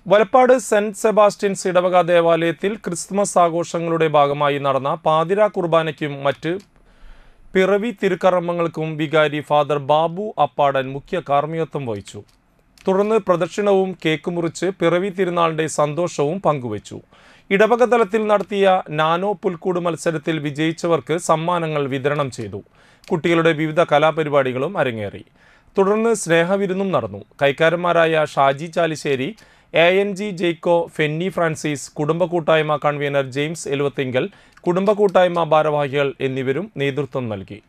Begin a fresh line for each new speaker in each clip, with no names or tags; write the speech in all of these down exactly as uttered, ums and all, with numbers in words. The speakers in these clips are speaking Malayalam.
വലപ്പാട് സെന്റ് സെബാസ്റ്റ്യൻസ് ഇടവക ദേവാലയത്തിൽ ക്രിസ്തുമസ് ആഘോഷങ്ങളുടെ ഭാഗമായി നടന്ന പാതിര കുർബാനയ്ക്കും മറ്റ് പിറവി തിരുക്കർമ്മങ്ങൾക്കും വികാരി ഫാദർ ബാബു അപ്പാടൻ മുഖ്യ കാർമ്മികത്വം വഹിച്ചു. തുടർന്ന് പ്രദക്ഷിണവും കേക്ക് മുറിച്ച് പിറവി തിരുനാളിന്റെ സന്തോഷവും പങ്കുവച്ചു. ഇടവക തലത്തിൽ നടത്തിയ നാനോ പുൽക്കൂട് മത്സരത്തിൽ വിജയിച്ചവർക്ക് സമ്മാനങ്ങൾ വിതരണം ചെയ്തു. കുട്ടികളുടെ വിവിധ കലാപരിപാടികളും അരങ്ങേറി. തുടർന്ന് സ്നേഹവിരുന്നും നടന്നു. കൈക്കാരന്മാരായ Shaji Chalissery, A N G Jaico, Fenny Francis, കുടുംബ കൂട്ടായ്മ കൺവീനർ ജെയിംസ് എലുവത്തിങ്കൽ, കുടുംബ കൂട്ടായ്മ ഭാരവാഹികൾ എന്നിവരും നേതൃത്വം നൽകി.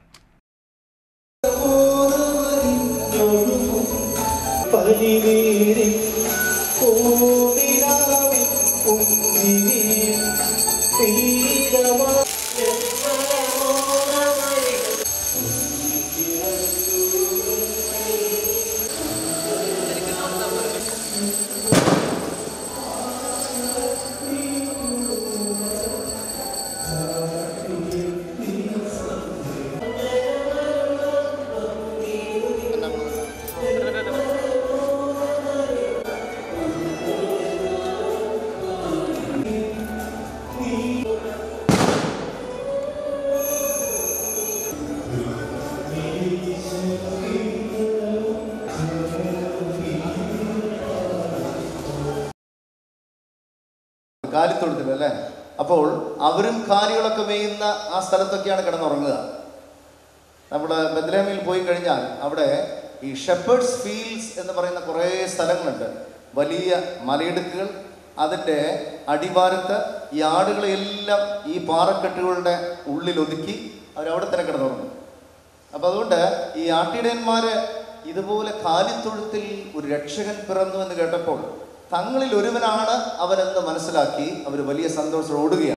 കാലിത്തൊഴുത്തിലല്ലേ, അപ്പോൾ അവരും കാലികളൊക്കെ മേയുന്ന ആ സ്ഥലത്തൊക്കെയാണ് കിടന്നുറങ്ങുക. നമ്മുടെ ബെത്ലഹേമിൽ പോയി കഴിഞ്ഞാൽ അവിടെ ഈ ഷെപ്പേഴ്സ് ഫീൽഡ്സ് എന്ന് പറയുന്ന കുറേ സ്ഥലങ്ങളുണ്ട്. വലിയ മലയിടുക്കുകൾ, അതിൻ്റെ അടിവാരത്ത് ഈ ആടുകളെയെല്ലാം ഈ പാറക്കെട്ടുകളുടെ ഉള്ളിൽ ഒതുക്കി അവരവിടെ തന്നെ കിടന്നുറങ്ങും. അപ്പം അതുകൊണ്ട് ഈ ആട്ടിടയന്മാർ ഇതുപോലെ കാലിത്തൊഴുത്തിൽ ഒരു രക്ഷകൻ പിറന്നു എന്ന് കേട്ടപ്പോൾ തങ്ങളിൽ ഒരുവനാണ് അവനെന്ന് മനസ്സിലാക്കി അവർ വലിയ സന്തോഷം ഓടുകയാണ്.